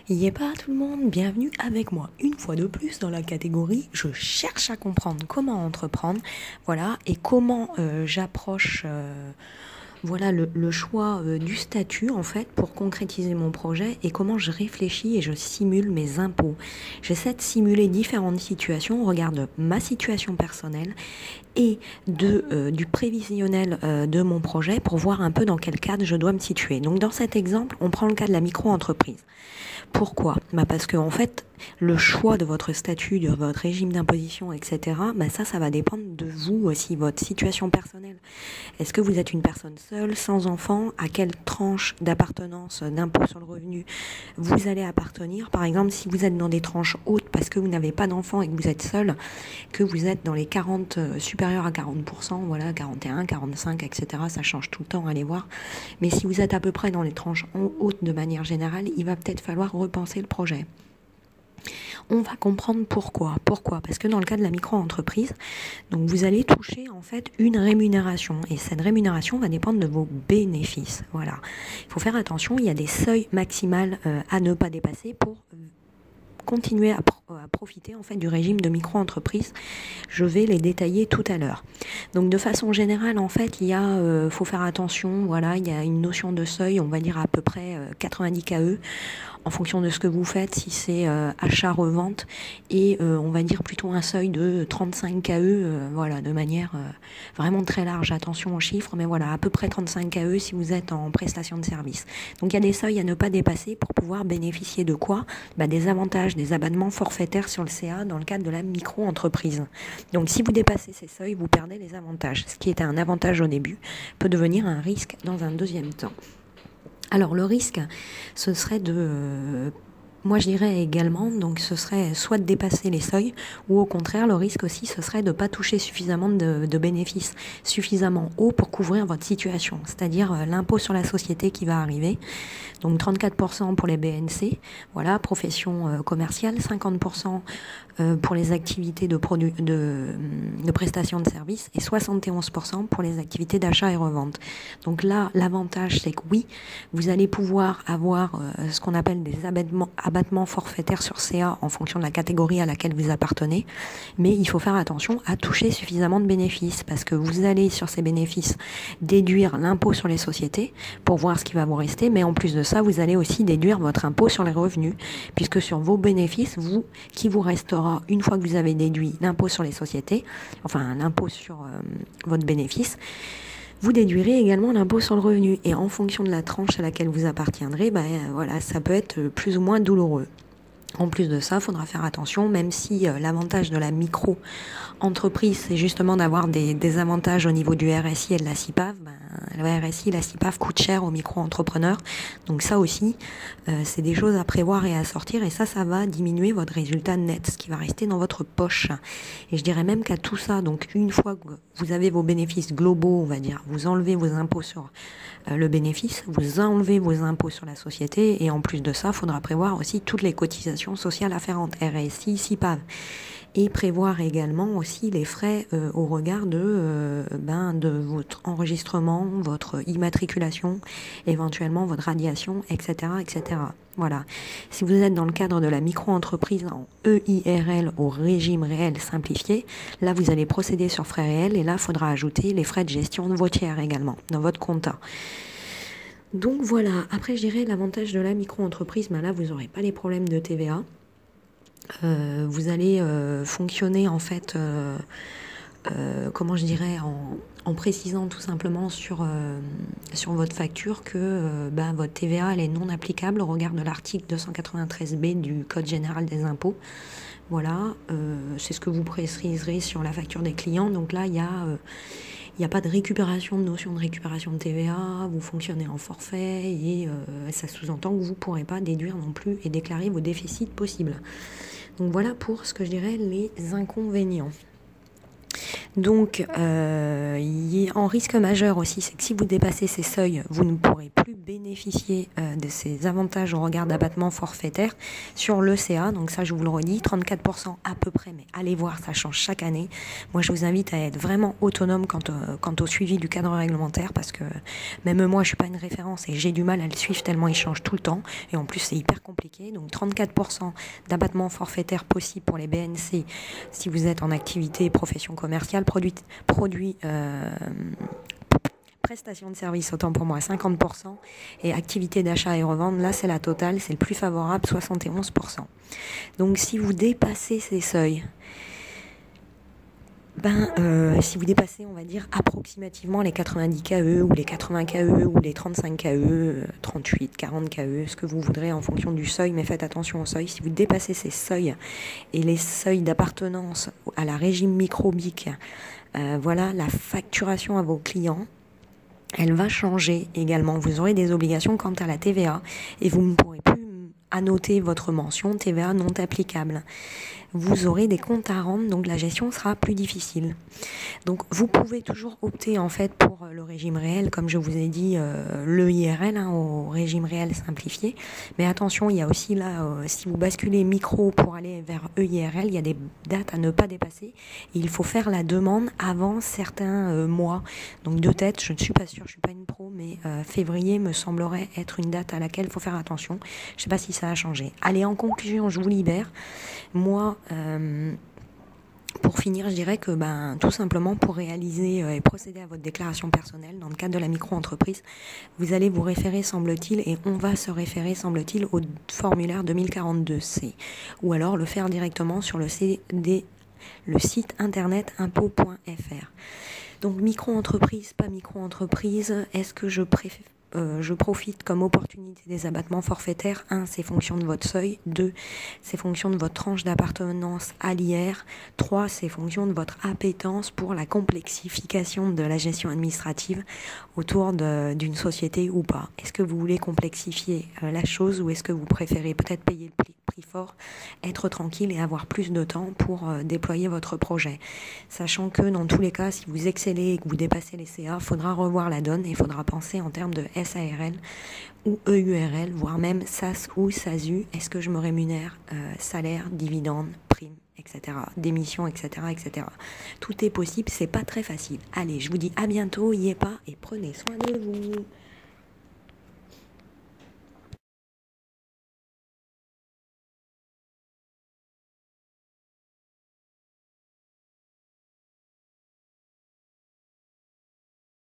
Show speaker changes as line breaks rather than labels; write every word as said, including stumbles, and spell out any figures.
Yé pas tout le monde, bienvenue avec moi une fois de plus dans la catégorie je cherche à comprendre comment entreprendre, voilà, et comment euh, j'approche euh, voilà le, le choix euh, du statut en fait pour concrétiser mon projet et comment je réfléchis et je simule mes impôts. J'essaie de simuler différentes situations, on regarde ma situation personnelle et de, euh, du prévisionnel euh, de mon projet pour voir un peu dans quel cadre je dois me situer. Donc dans cet exemple, on prend le cas de la micro-entreprise. Pourquoi ? Bah parce que en fait, le choix de votre statut, de votre régime d'imposition, et cetera, bah ça, ça va dépendre de vous aussi, votre situation personnelle. Est-ce que vous êtes une personne seule, sans enfant ? À quelle tranche d'appartenance d'impôt sur le revenu vous allez appartenir ? Par exemple, si vous êtes dans des tranches hautes parce que vous n'avez pas d'enfant et que vous êtes seul, que vous êtes dans les quarante, euh, supérieurs à quarante pour cent, voilà, quarante et un, quarante-cinq, et cetera, ça change tout le temps, allez voir. Mais si vous êtes à peu près dans les tranches hautes de manière générale, il va peut-être falloir repenser le projet. On va comprendre pourquoi. Pourquoi ? Parce que dans le cas de la micro-entreprise, donc vous allez toucher en fait une rémunération et cette rémunération va dépendre de vos bénéfices. Voilà. Il faut faire attention, il y a des seuils maximales euh, à ne pas dépasser pour continuer à, pro- à profiter en fait du régime de micro-entreprise. Je vais les détailler tout à l'heure. Donc de façon générale, en fait, il y a, euh, faut faire attention. Voilà, il y a une notion de seuil, on va dire à peu près euh, quatre-vingt-dix K E en fonction de ce que vous faites, si c'est euh, achat-revente, et euh, on va dire plutôt un seuil de trente-cinq K E, euh, voilà, de manière euh, vraiment très large. Attention aux chiffres, mais voilà, à peu près trente-cinq K E si vous êtes en prestation de service. Donc il y a des seuils à ne pas dépasser pour pouvoir bénéficier de quoi ? Bah, des avantages, des abattements forfaitaires sur le C A dans le cadre de la micro-entreprise. Donc si vous dépassez ces seuils, vous perdez les avantages. Ce qui était un avantage au début peut devenir un risque dans un deuxième temps. Alors le risque, ce serait de, euh, moi je dirais également, donc ce serait soit de dépasser les seuils, ou au contraire le risque aussi ce serait de ne pas toucher suffisamment de, de bénéfices suffisamment hauts pour couvrir votre situation, c'est-à-dire euh, l'impôt sur la société qui va arriver, donc trente-quatre pour cent pour les B N C, voilà, profession euh, commerciale, cinquante pour cent euh, pour les activités de, produ- de, de prestation de services et soixante et onze pour cent pour les activités d'achat et revente. Donc là, l'avantage c'est que oui, vous allez pouvoir avoir euh, ce qu'on appelle des abattements, abattements forfaitaires sur C A en fonction de la catégorie à laquelle vous appartenez, mais il faut faire attention à toucher suffisamment de bénéfices parce que vous allez sur ces bénéfices déduire l'impôt sur les sociétés pour voir ce qui va vous rester, mais en plus de ça, vous allez aussi déduire votre impôt sur les revenus puisque sur vos bénéfices, vous, qui vous restera une fois que vous avez déduit l'impôt sur les sociétés, enfin l'impôt sur euh, votre bénéfice, vous déduirez également l'impôt sur le revenu. Et en fonction de la tranche à laquelle vous appartiendrez, ben, voilà, ça peut être plus ou moins douloureux. En plus de ça, il faudra faire attention, même si euh, l'avantage de la micro-entreprise, c'est justement d'avoir des, des avantages au niveau du R S I et de la C I P A V. Ben, le R S I et la C I P A V coûtent cher aux micro-entrepreneurs. Donc ça aussi, euh, c'est des choses à prévoir et à sortir. Et ça, ça va diminuer votre résultat net, ce qui va rester dans votre poche. Et je dirais même qu'à tout ça, donc une fois que vous avez vos bénéfices globaux, on va dire, vous enlevez vos impôts sur euh, le bénéfice, vous enlevez vos impôts sur la société. Et en plus de ça, il faudra prévoir aussi toutes les cotisations sociales afférentes, R S I, C I P A V, et prévoir également aussi les frais euh, au regard de, euh, ben, de votre enregistrement, votre immatriculation, éventuellement votre radiation, et cetera, et cetera. Voilà. Si vous êtes dans le cadre de la micro-entreprise en E I R L au régime réel simplifié, là vous allez procéder sur frais réels et là il faudra ajouter les frais de gestion de vos tiers également dans votre compta. Donc voilà, après je dirais l'avantage de la micro-entreprise, ben là vous n'aurez pas les problèmes de T V A. Euh, vous allez euh, fonctionner en fait, euh, euh, comment je dirais, en, en précisant tout simplement sur, euh, sur votre facture que euh, ben, votre T V A elle est non applicable au regard de l'article deux cent quatre-vingt-treize B du Code général des impôts. Voilà, euh, c'est ce que vous préciserez sur la facture des clients. Donc là, il y a... Euh, Il n'y a pas de récupération, de notion de récupération de T V A, vous fonctionnez en forfait et euh, ça sous-entend que vous ne pourrez pas déduire non plus et déclarer vos déficits possibles. Donc voilà pour ce que je dirais les inconvénients. Donc, euh, il y a en risque majeur aussi, c'est que si vous dépassez ces seuils, vous ne pourrez plus bénéficier euh, de ces avantages au regard d'abattement forfaitaire sur l'E C A. Donc ça, je vous le redis, trente-quatre pour cent à peu près, mais allez voir, ça change chaque année. Moi, je vous invite à être vraiment autonome quant, euh, quant au suivi du cadre réglementaire, parce que même moi, je suis pas une référence et j'ai du mal à le suivre tellement il change tout le temps. Et en plus, c'est hyper compliqué. Donc trente-quatre pour cent d'abattement forfaitaire possible pour les B N C si vous êtes en activité profession commerciale, produit, produit euh, prestation de service, autant pour moi, cinquante pour cent, et activité d'achat et revente, là c'est la totale, c'est le plus favorable, soixante et onze pour cent. Donc si vous dépassez ces seuils, ben, euh, si vous dépassez, on va dire, approximativement les quatre-vingt-dix K E ou les quatre-vingts K E ou les trente-cinq K E, trente-huit, quarante K E, ce que vous voudrez en fonction du seuil, mais faites attention au seuil. Si vous dépassez ces seuils et les seuils d'appartenance à la régime microbique, euh, voilà, la facturation à vos clients, elle va changer également. Vous aurez des obligations quant à la T V A et vous ne pourrez plus annoter votre mention T V A non applicable. Vous aurez des comptes à rendre, donc la gestion sera plus difficile. Donc vous pouvez toujours opter en fait pour le régime réel, comme je vous ai dit, euh, le I R L, hein, au régime réel simplifié. Mais attention, il y a aussi là, euh, si vous basculez micro pour aller vers E I R L, il y a des dates à ne pas dépasser. Et il faut faire la demande avant certains euh, mois. Donc de tête, je ne suis pas sûre, je suis pas une pro, mais euh, février me semblerait être une date à laquelle il faut faire attention. Je ne sais pas si ça a changé. Allez, en conclusion, je vous libère. Moi, euh, pour finir, je dirais que ben, tout simplement pour réaliser euh, et procéder à votre déclaration personnelle dans le cadre de la micro-entreprise, vous allez vous référer, semble-t-il, et on va se référer, semble-t-il, au formulaire deux mille quarante-deux C, ou alors le faire directement sur le C D, le site internet impôt point F R. Donc micro-entreprise, pas micro-entreprise, est-ce que je préfère Euh, je profite comme opportunité des abattements forfaitaires. Un, c'est fonction de votre seuil. Deux, c'est fonction de votre tranche d'appartenance à l'I R. Trois, c'est fonction de votre appétence pour la complexification de la gestion administrative autour de, d'une société ou pas. Est-ce que vous voulez complexifier euh, la chose ou est-ce que vous préférez peut-être payer le prix, prix fort, être tranquille et avoir plus de temps pour euh, déployer votre projet. Sachant que dans tous les cas, si vous excellez et que vous dépassez les C A, il faudra revoir la donne et il faudra penser en termes de S A R L ou E U R L, voire même S A S ou S A S U. Est-ce que je me rémunère euh, salaire, dividende, prime, et cetera, démission, et cetera, et cetera. Tout est possible, c'est pas très facile. Allez, je vous dis à bientôt, y est pas et prenez soin de vous.